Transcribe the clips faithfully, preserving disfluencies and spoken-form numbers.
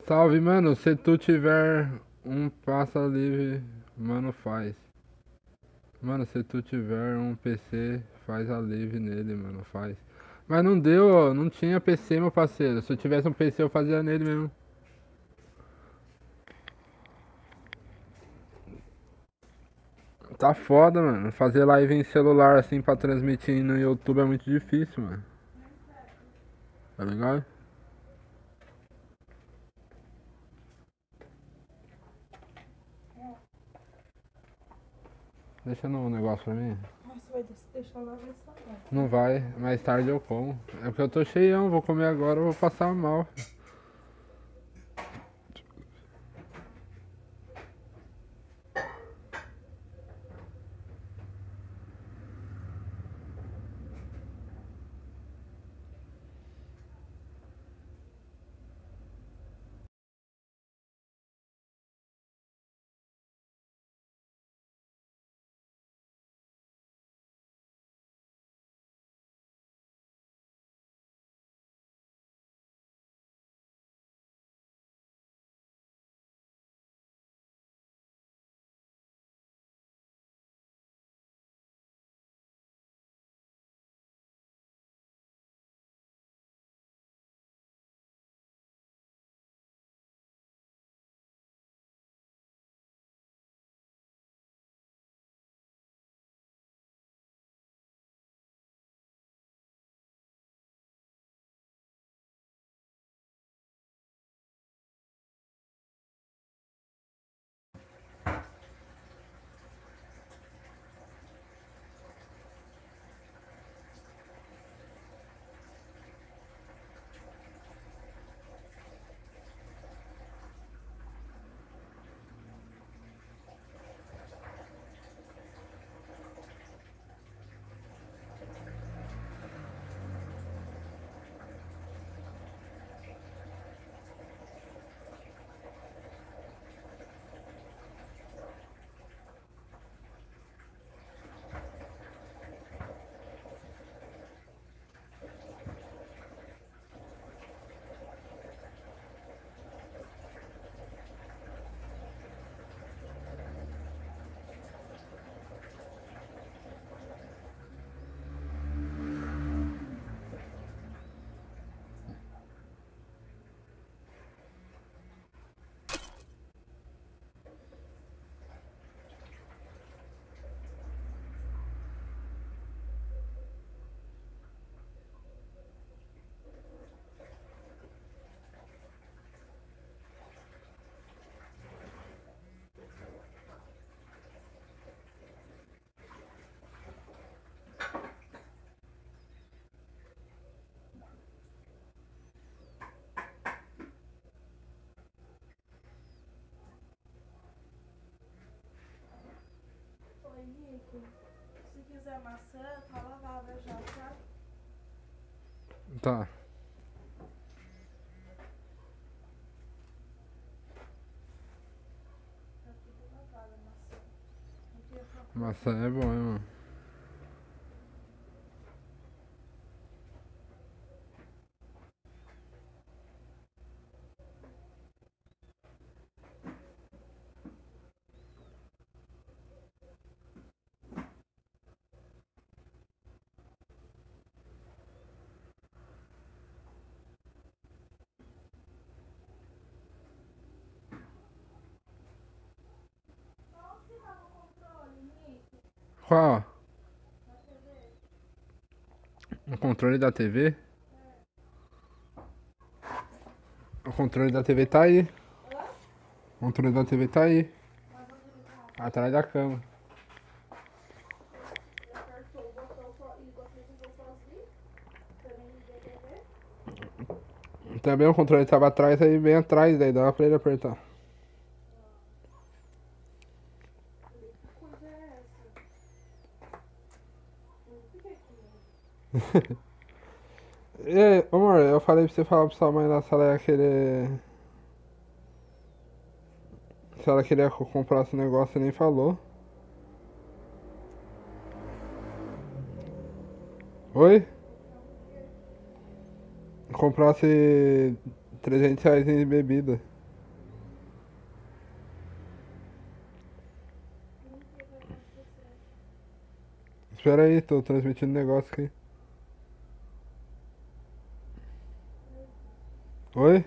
Salve, mano. Se tu tiver um passa livre, mano, faz. Mano, se tu tiver um P C, faz a live nele, mano, faz. Mas não deu, ó, não tinha P C, meu parceiro. Se eu tivesse um P C, eu fazia nele mesmo. Tá foda, mano. Fazer live em celular assim pra transmitir no YouTube é muito difícil, mano. Tá ligado? Deixa no negócio pra mim. Mas você vai deixar lá ver só vai. Não vai, mais tarde eu como. É porque eu tô cheião, vou comer agora, eu vou passar mal. Oi, Nico. Se quiser maçã, tá lavada já, tá? Tá. Tá tudo lavada a maçã. Não queria ficar com Maçã você. é bom, hein, mano. Onde que tava o controle, Nico? Qual? Na T V? O controle da T V? O controle da T V tá aí. Hã? O controle da T V tá aí. Mas onde ele tá? Atrás da cama. Você apertou o botão só e você ligou sozinho? Você nem ligou a T V? Também o controle tava atrás, aí bem atrás, daí dava pra ele apertar. Falei, que coisa é essa? Não fiquei com medo. E, amor, eu falei pra você falar pra sua mãe lá se ela ia querer. Se ela queria que eu comprasse o negócio, você nem falou. Oi? Comprar o quê? Comprasse trezentos reais em bebida. Espera aí, tô transmitindo negócio aqui. Oi?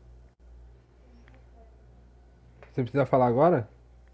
Você precisa falar agora?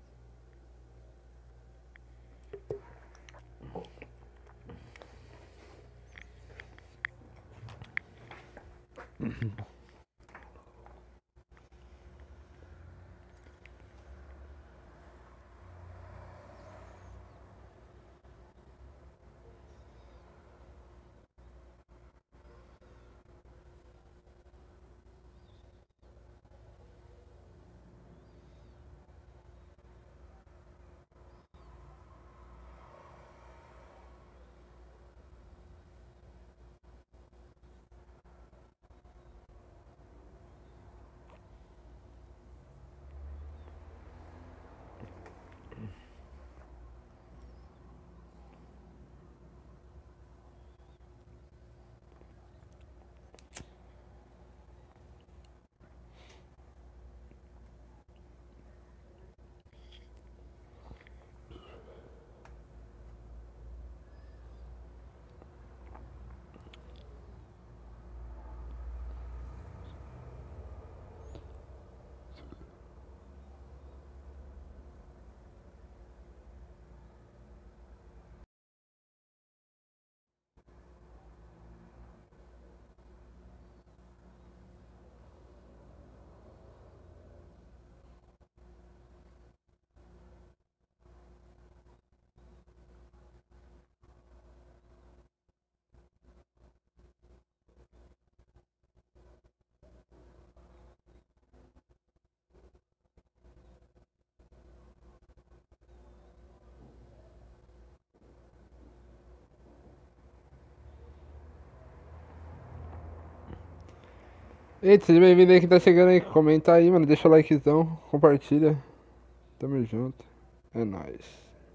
Eita, seja bem-vindo aí que tá chegando aí. Comenta aí, mano. Deixa o likezão, compartilha. Tamo junto. É nóis.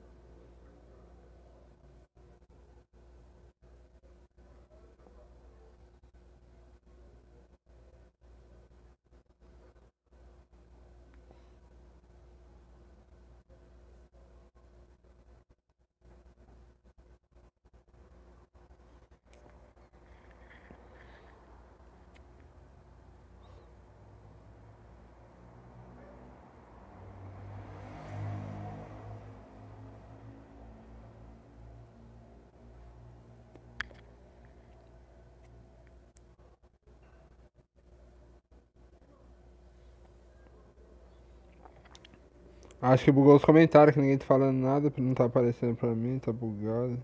Acho que bugou os comentários, que ninguém tá falando nada, não tá aparecendo pra mim, tá bugado.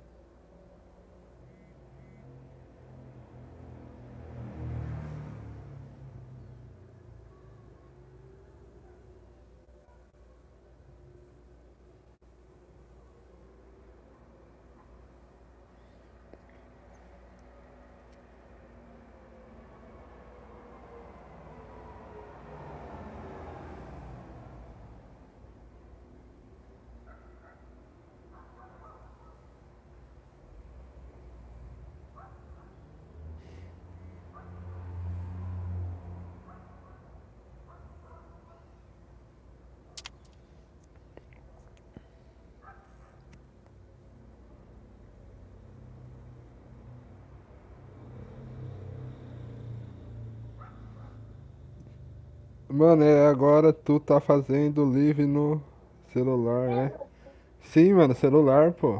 Mano, é agora tu tá fazendo live no celular, né? Sim, mano, celular, pô.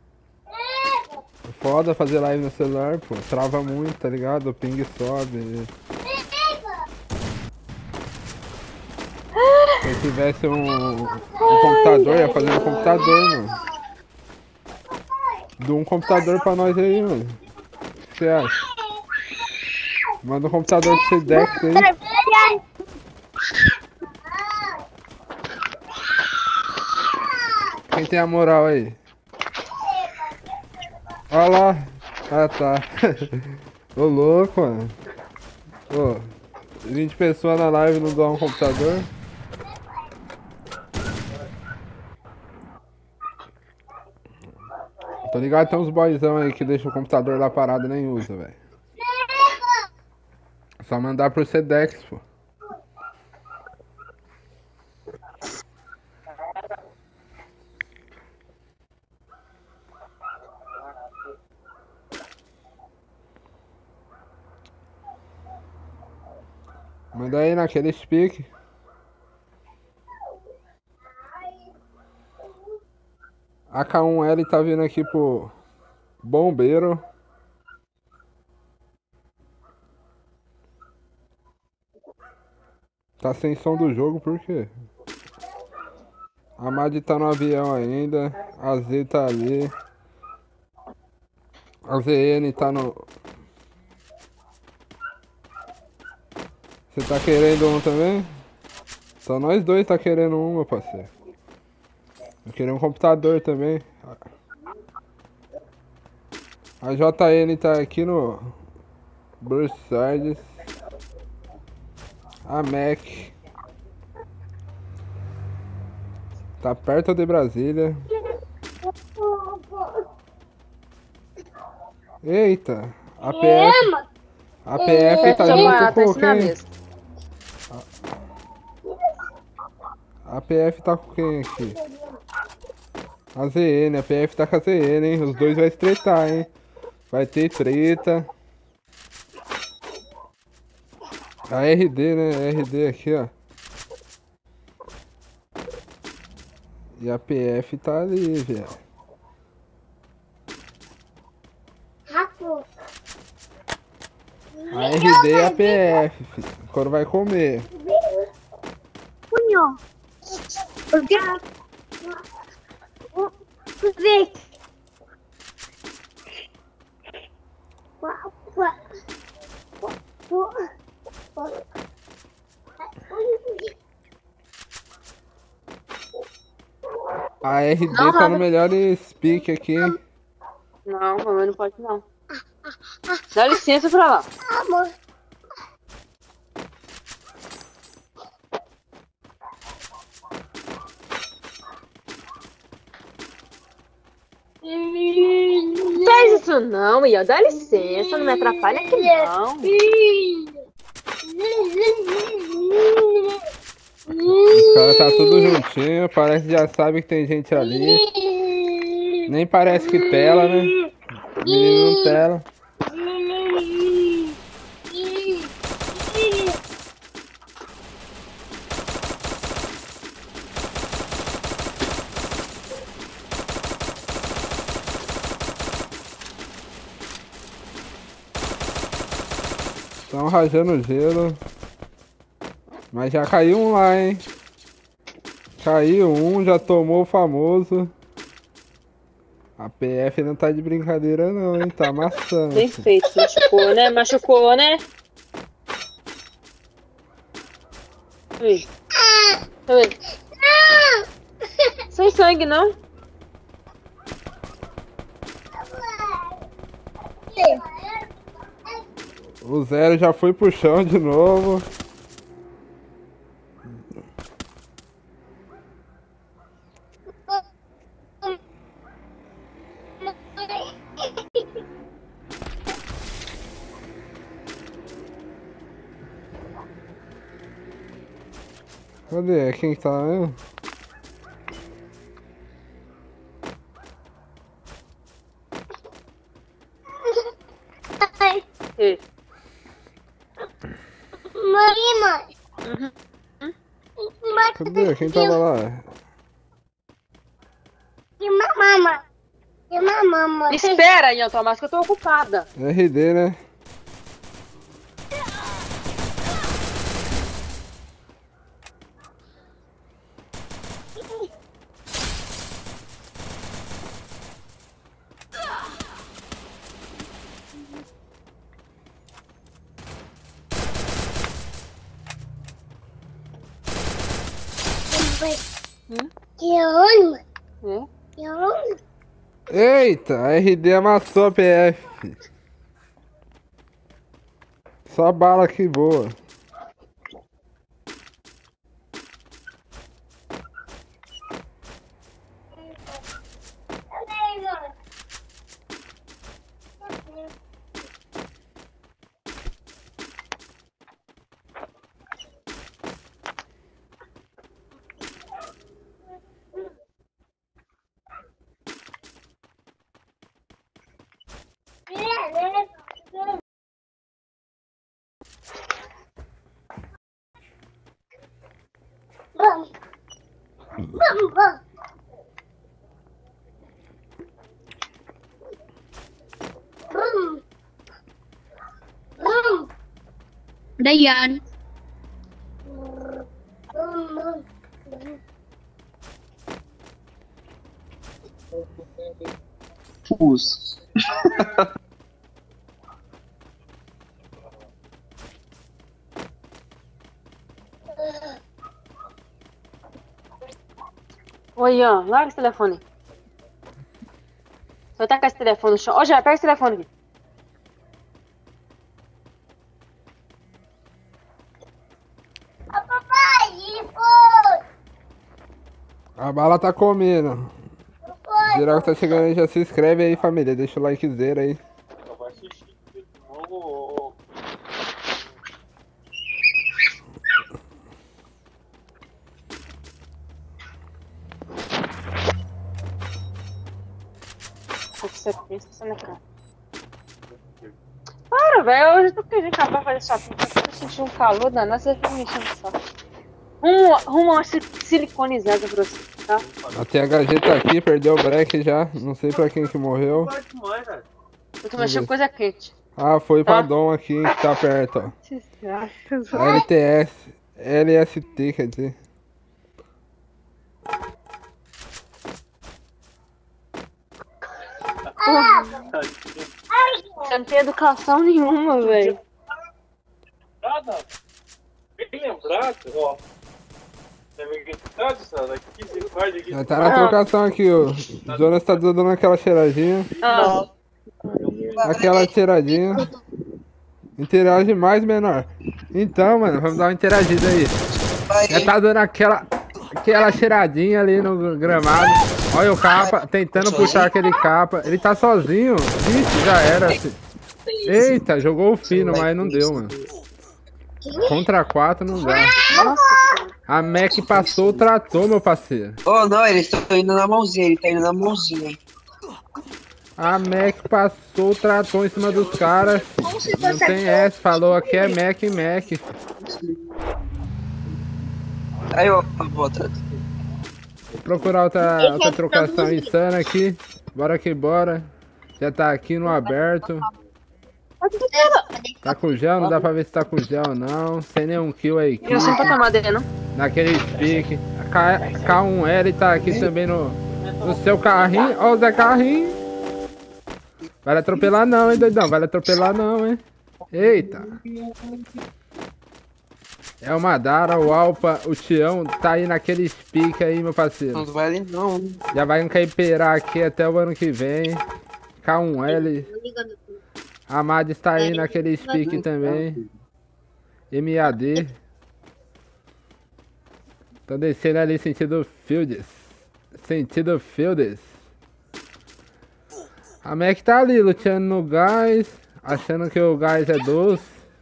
É foda fazer live no celular, pô. Trava muito, tá ligado? O ping sobe. Se eu tivesse um, um computador, ia fazer no computador, mano. Dá um computador pra nós aí, mano. O que você acha? Manda um computador pro Sedex aí. Quem tem a moral aí? Olha lá. Ah, tá. Ô, louco, mano. Ô, vinte pessoas na live não dão um computador. Tô ligado, tem uns boyzão aí que deixam o computador lá parado e nem usa, velho. Só mandar pro Sedex, pô. Manda aí naquele speak. A K um L tá vindo aqui pro bombeiro. Tá sem som do jogo, por quê? A Mad tá no avião ainda. A Z tá ali. A Z N tá no... Você tá querendo um também? Só nós dois tá querendo um, meu parceiro. Eu queria um computador também. A J N tá aqui no Bursides. A Mac tá perto de Brasília. Eita, a P F, a P F tá junto com quem? A P F tá com quem aqui? A Z N, a P F tá com a Z N, hein? Os dois vai se tretar, hein? Vai ter treta. A R D, né? R D aqui, ó. E a P F tá ali, velho. A R D e a P F, filho. Quando vai comer. Punho. Porque... Vem. A R D não, tá no melhor speak aqui, hein? Não, mamãe não pode não. Dá licença pra lá. Amor. Não faz isso não, Ian. Dá licença, não me atrapalha aqui não. Os caras tá tudo juntinho, parece que já sabe que tem gente ali. Nem parece que tela, né? O menino não tela. Estão rajando gelo. Mas já caiu um lá, hein? Caiu um, já tomou o famoso. A P F não tá de brincadeira não, hein? Tá amassando. Bem feito, machucou, né? Machucou, né? Ui. Ui. Sem sangue, não? O Zero já foi pro chão de novo. Cadê? Quem tá aí? Ei. Marima. Uhum. Cadê? Quem tava lá? E mamama. E mamama. Espera, Ian Tomás, que eu tô ocupada. R D, né? Hum? Que ônibus? Hum? Que ônibus? Eita, a R D amassou a P F. Só bala que boa. Dayan. Pus. Ô, Ian, larga esse telefone. Vai tacar esse telefone no chão. Ô, já, pega esse telefone aqui. Papai, foi. A bala tá comendo. Geral que tá chegando aí, já se inscreve aí, família. Deixa o likezera aí. O que você pensa, você não quer. Para, velho. Eu já tô querendo acabar fazer shopping. Eu tô sentindo um calor danado, você fica me enchendo o saco. Arruma arruma uma si- siliconizada pra você, tá? A T H G tá aqui, perdeu o break já. Não sei pra quem que morreu. Eu tô mexendo com coisa quente. Ah, foi pra Tá. Dom aqui, que tá perto, ó. Desgraça. L T S. L S T, quer dizer. Você não tem educação nenhuma, velho. Nada. Bem lembrado, ó. Aqui, você faz aqui. Já tá na trocação aqui, ó. O Jonas tá dando aquela cheiradinha. Ah, Aquela cheiradinha. Interage mais, menor. Então, mano, vamos dar uma interagida aí. Já tá dando aquela, aquela cheiradinha ali no gramado. Olha o capa, tentando puxar aquele capa. Ele tá sozinho. Vixe, já era. Filho. Eita, jogou o fino, mas não deu, mano. Contra quatro não dá. A Mac passou o trator, meu parceiro. Oh, não, eles estão indo na mãozinha, ele tá indo na mãozinha. A Mac passou o trator em cima dos caras. Não tem S, falou aqui é Mac e Mac. Aí, ó, bota. Vou procurar outra, outra trocação insana aqui. Bora que bora. Já tá aqui no aberto. Tá com gel? Não dá pra ver se tá com gel não. Sem nenhum kill aí. eu sempre pra tomar dele, não? Naquele speak. A K um L tá aqui também no, no seu carrinho. Ó o Zé Carrinho. Vai atropelar não, hein, doidão? Vai atropelar não, hein? Eita. É o Madara, o Alpa, o Tião tá aí naquele speak aí, meu parceiro. Não vale não. Já vai encaiperar aqui até o ano que vem. K um L. A Mad está aí naquele speak também. M A D. Tô descendo ali sentido Fields. Sentido Fields. A Mac tá ali lutando no gás. Achando que o gás é doce.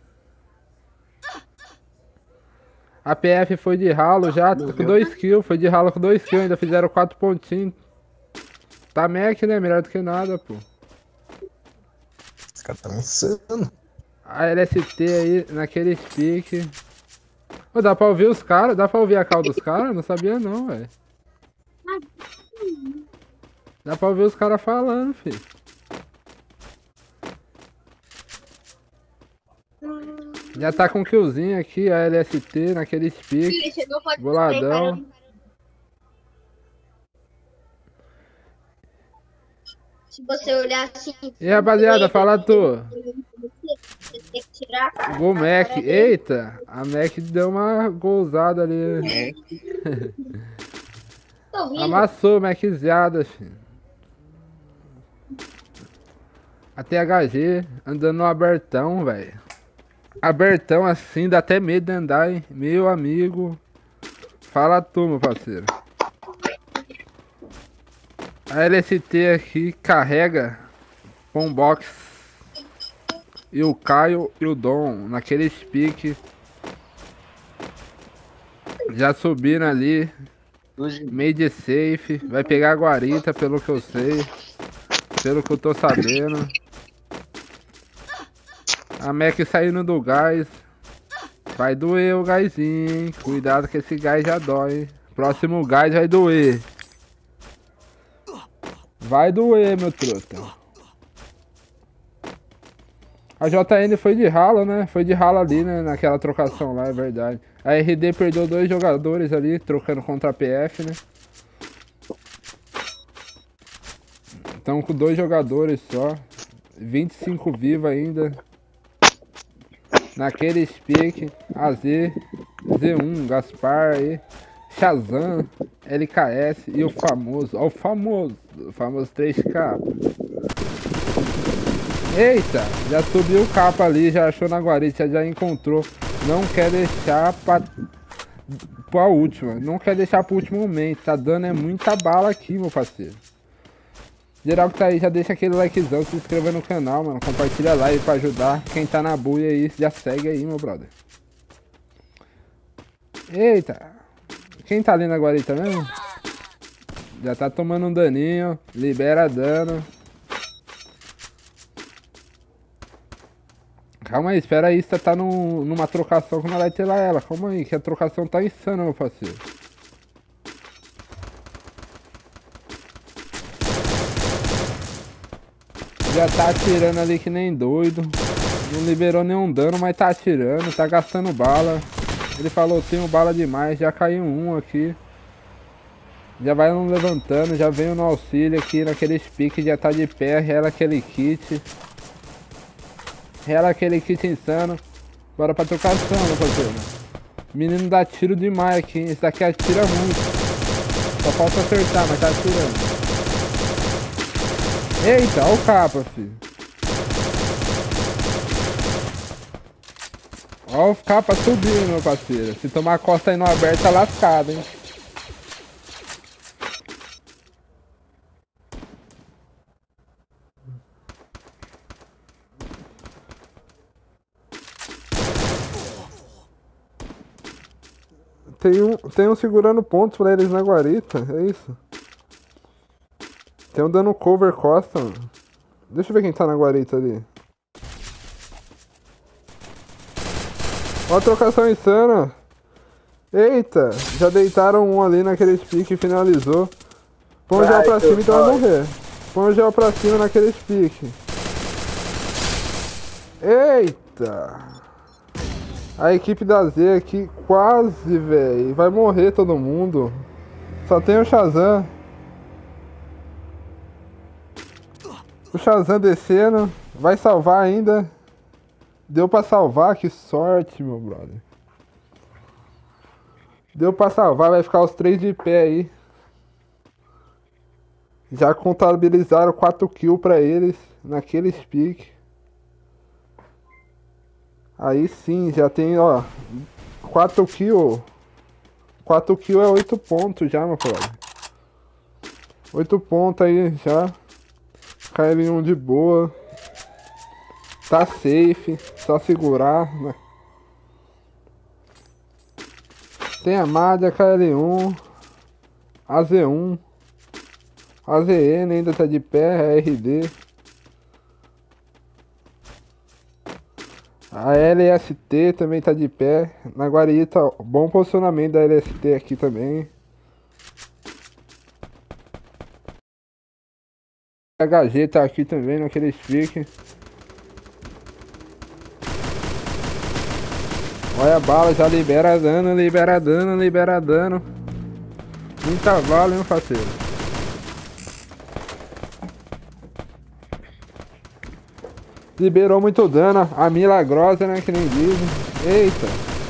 A P F foi de ralo já, com dois kills. Foi de ralo com dois kills. Ainda fizeram quatro pontinhos. Tá Mac, né? Melhor do que nada, pô. Esse cara tá me insano. A L S T aí, naquele speak. Ô, dá pra ouvir os caras? Dá pra ouvir a call dos caras? Não sabia não, velho. Dá pra ouvir os caras falando, filho. Já tá com killzinho aqui, a L S T naquele speak. Boladão. Se você olhar assim. E rapaziada, fala tu. Você tem que tirar a cara. Gol Mac. Eita, a Mac deu uma golzada ali. Tô ouvindo. Amassou, Macziada, filho. A T H G andando no abertão, velho. Abertão assim, dá até medo de andar, hein? Meu amigo. Fala tu, meu parceiro. A L S T aqui carrega com box. E o Caio e o Dom naquele speak. Já subiram ali. Meio de safe. Vai pegar a guarita, pelo que eu sei. Pelo que eu tô sabendo. A Mac saindo do gás. Vai doer o gásinho, hein? Cuidado que esse gás já dói, hein? Próximo gás vai doer. Vai doer, meu truta. A J N foi de rala, né? Foi de rala ali, né? Naquela trocação lá, é verdade. A R D perdeu dois jogadores ali, trocando contra a P F, né? Estão com dois jogadores só. vinte e cinco vivos ainda. Naquele pique. A Z. Z um, Gaspar aí. Shazam. L K S e o famoso. Ó, o famoso. O famoso três K. Eita, já subiu o capa ali, já achou na guarita, já encontrou. Não quer deixar pra, pra última, não quer deixar pro último momento. Tá dando é muita bala aqui, meu parceiro. Geral que tá aí, já deixa aquele likezão, se inscreva no canal, mano. Compartilha a live pra ajudar. Quem tá na buia aí, já segue aí, meu brother. Eita, quem tá ali na guarita mesmo? Já tá tomando um daninho, libera dano. Calma aí, espera aí, você tá num, numa trocação que não vai ter lá ela. Calma aí, que a trocação tá insana, meu parceiro. Já tá atirando ali que nem doido. Não liberou nenhum dano, mas tá atirando, tá gastando bala. Ele falou, tenho bala demais, já caiu um aqui. Já vai não levantando, já veio no auxílio aqui naquele pique, já tá de pé, rela aquele kit. Rela aquele kit insano. Bora pra trocação, meu parceiro. Menino dá tiro demais aqui, hein? Esse daqui atira muito. Só falta acertar, mas tá atirando. Eita, olha o capa, filho. Olha o capa subindo, meu parceiro. Se tomar costa aí no aberto, tá lascado, hein? Tem um, tem um segurando pontos pra eles na guarita, é isso. Tem um dando cover costa, mano. Deixa eu ver quem tá na guarita ali. Ó a trocação insana. Eita, já deitaram um ali naquele pique e finalizou. Põe o gel pra cima então vai morrer. Põe o gel pra cima naquele pique. Eita. A equipe da Z aqui quase, velho. Vai morrer todo mundo. Só tem o Shazam. O Shazam descendo. Vai salvar ainda. Deu pra salvar, que sorte, meu brother. Deu pra salvar, vai ficar os três de pé aí. Já contabilizaram quatro kills pra eles naquele pique. Aí sim, já tem, ó, quatro kills. quatro kills é oito pontos já, meu brother. oito pontos aí já. K L um de boa. Tá safe, só segurar, né? Tem a Madia, K L um, A Z um, A Z N ainda tá de pé, a R D. A L S T também tá de pé. Na guarita, bom posicionamento da L S T aqui também. H G tá aqui também naquele pique. Olha a bala, já libera dano, libera dano, libera dano. Muita bala, hein, parceiro. Liberou muito dano, a milagrosa, né, que nem dizem. Eita.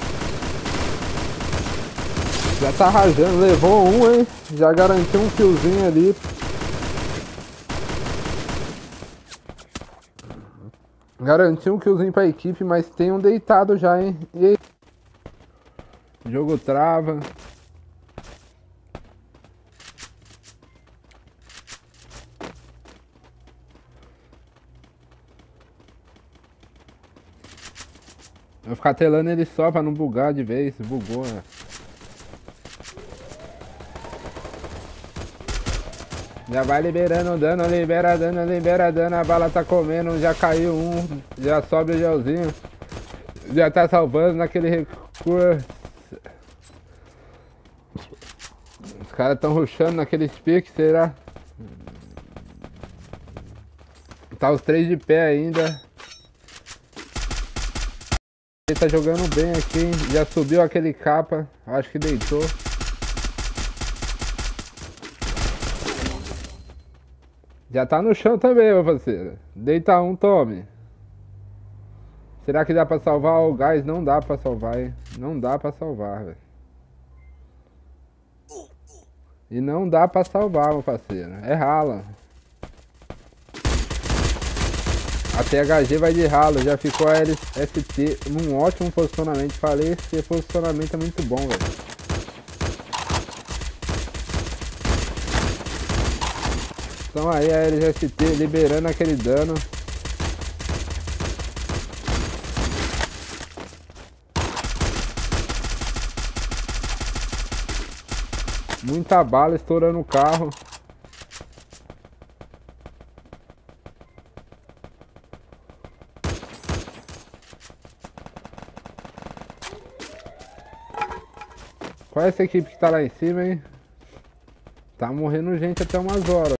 Já tá rajando, levou um, hein. Já garantiu um killzinho ali. Garantiu um killzinho pra equipe, mas tem um deitado já, hein. E... jogo trava. Vou ficar telando ele só pra não bugar de vez. Bugou, né? Já vai liberando dano, libera dano, libera dano. A bala tá comendo, já caiu um. Já sobe o gelzinho. Já tá salvando naquele recurso. Os caras tão rushando naquele pique, será? Tá os três de pé ainda. Ele tá jogando bem aqui, hein? Já subiu aquele capa, acho que deitou. Já tá no chão também, meu parceiro. Deita um, tome. Será que dá pra salvar o gás? Não dá pra salvar, hein? Não dá pra salvar, velho. E não dá pra salvar, meu parceiro. É rala. A T H G vai de ralo. Já ficou a L S T num ótimo posicionamento. Falei, esse posicionamento é muito bom, velho. Então aí a L S T liberando aquele dano. Muita bala estourando o carro. Qual é essa equipe que tá lá em cima, hein? Tá morrendo gente até umas horas.